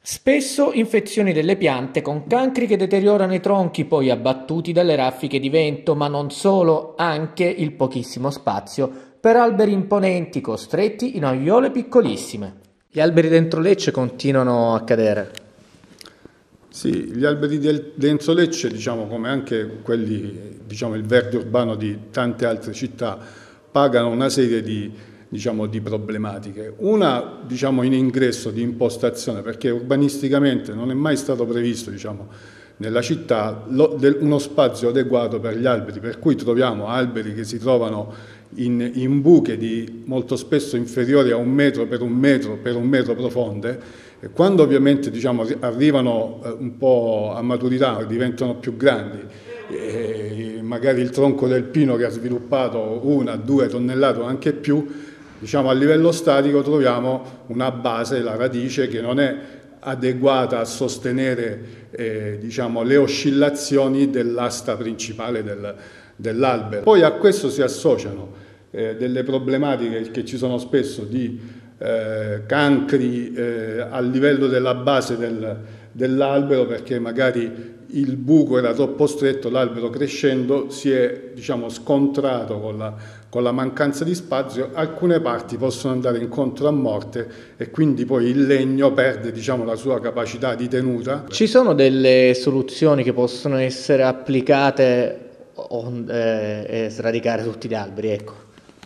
Spesso infezioni delle piante con cancri che deteriorano i tronchi poi abbattuti dalle raffiche di vento, ma non solo, anche il pochissimo spazio per alberi imponenti costretti in aiuole piccolissime. Gli alberi dentro Lecce continuano a cadere. Sì, gli alberi dentro Lecce, diciamo, come anche quelli, diciamo, il verde urbano di tante altre città, pagano una serie di problematiche. Una, diciamo, in ingresso di impostazione, perché urbanisticamente non è mai stato previsto, diciamo, nella città uno spazio adeguato per gli alberi, per cui troviamo alberi che si trovano in buche molto spesso inferiori a 1 metro per 1 metro per 1 metro profonde. E quando ovviamente, diciamo, arrivano un po' a maturità, diventano più grandi, magari il tronco del pino che ha sviluppato 1-2 tonnellate o anche più, diciamo, a livello statico troviamo una base, la radice, che non è adeguata a sostenere diciamo, le oscillazioni dell'asta principale dell'albero. Poi a questo si associano delle problematiche che ci sono spesso di cancri a livello della base dell'albero, perché magari il buco era troppo stretto, l'albero crescendo si è, diciamo, scontrato con la mancanza di spazio, alcune parti possono andare incontro a morte e quindi poi il legno perde, diciamo, la sua capacità di tenuta. Ci sono delle soluzioni che possono essere applicate e sradicare tutti gli alberi, ecco.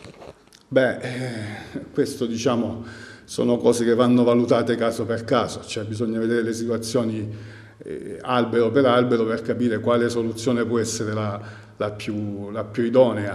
Questo, diciamo, sono cose che vanno valutate caso per caso, cioè bisogna vedere le situazioni albero per albero per capire quale soluzione può essere la più idonea.